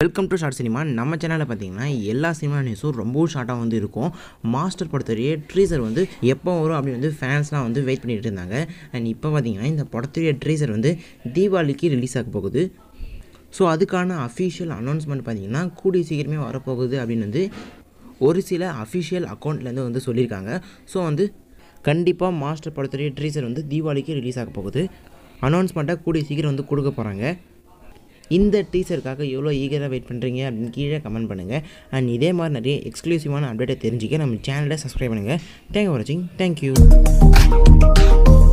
Welcome to short cinema. நம்ம சேனலில் பார்த்தீங்கன்னா எல்லா சினிமா நியூஸும் ரொம்ப ஷார்ட்டாக வந்து இருக்கும். மாஸ்டர் படத்துடைய ட்ரீசர் வந்து எப்போ வரும் அப்படின்னு வந்து ஃபேன்ஸ்லாம் வந்து வெயிட் பண்ணிட்டு இருந்தாங்க. அண்ட் இப்போ பார்த்தீங்கன்னா இந்த படத்துடைய ட்ரீசர் வந்து தீபாவளிக்கு ரிலீஸ் ஆக போகுது. ஸோ அதுக்கான அஃபிஷியல் அனௌன்ஸ்மெண்ட் பார்த்தீங்கன்னா கூடிய சீக்கிரமே வரப்போகுது அப்படின்னு வந்து ஒரு சில அஃபிஷியல் அக்கௌண்ட்லேருந்து வந்து சொல்லியிருக்காங்க. ஸோ வந்து கண்டிப்பாக மாஸ்டர் படத்துடைய ட்ரீசர் வந்து தீபாவளிக்கு ரிலீஸ் ஆக போகுது. அனௌன்ஸ்மெண்ட்டாக கூடிய சீக்கிரம் வந்து கொடுக்க போகிறாங்க. இந்த டீசருக்காக எவ்வளோ ஈகராக வெயிட் பண்ணுறீங்க அப்படின்னு கீழே கமெண்ட் பண்ணுங்கள். அண்ட் இதே மாதிரி நிறைய எக்ஸ்க்ளூசிவான அப்டேட்டை தெரிஞ்சுக்க நம்ம சேனலை சப்ஸ்கிரைப் பண்ணுங்கள். தேங்க்யூ ஃபார் வாட்சிங். தேங்க்யூ.